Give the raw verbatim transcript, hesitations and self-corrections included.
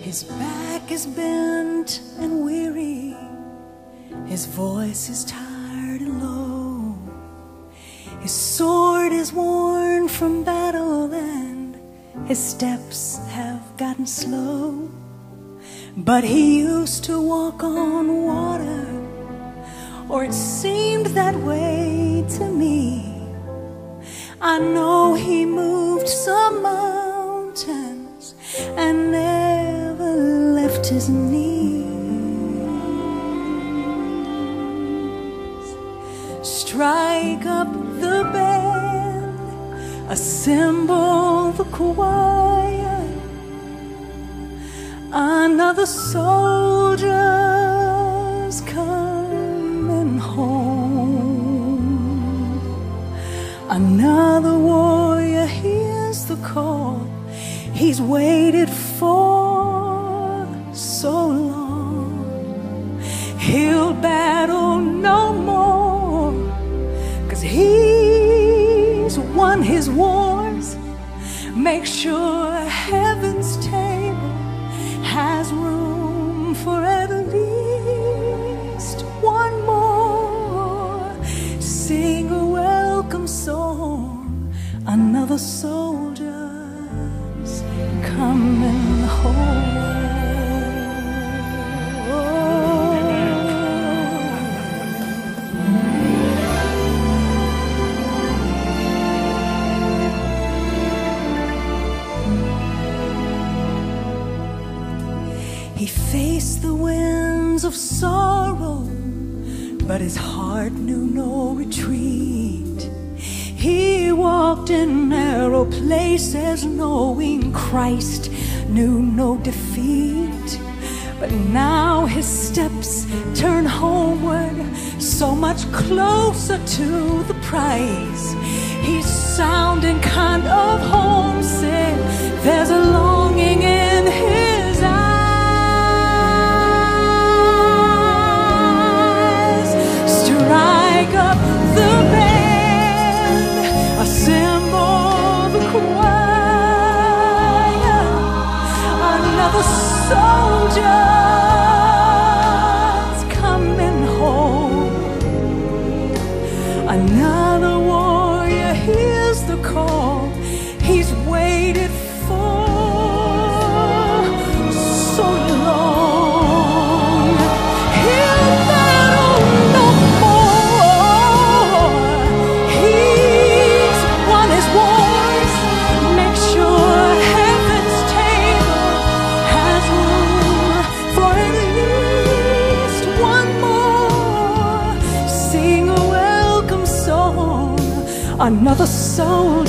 His back is bent and weary, his voice is tired and low. His sword is worn from battle and his steps have gotten slow. But he used to walk on water, or it seemed that way to me. I know he moved some mountains and never left his knees. Strike up the band, assemble the choir. Another soldier's coming home. Another warrior hears the call he's waited for so long. He'll battle no more, 'cause he's won his wars. Make sure heaven's table has room for at least one more. Sing a welcome song, another soldier's coming home. He faced the winds of sorrow, but his heart knew no retreat. He walked in narrow places, knowing Christ knew no defeat. But now his steps turn homeward, so much closer to the prize. He's sounding kind of homesick, there's a longing in his eyes. Strike up the band, assemble the choir. Another soldier's coming home. Another warrior hears the call he's waited for so long. He'll battle no more. He's won his wars. Make sure heaven's table has room for at least one more. Sing a welcome song, another soul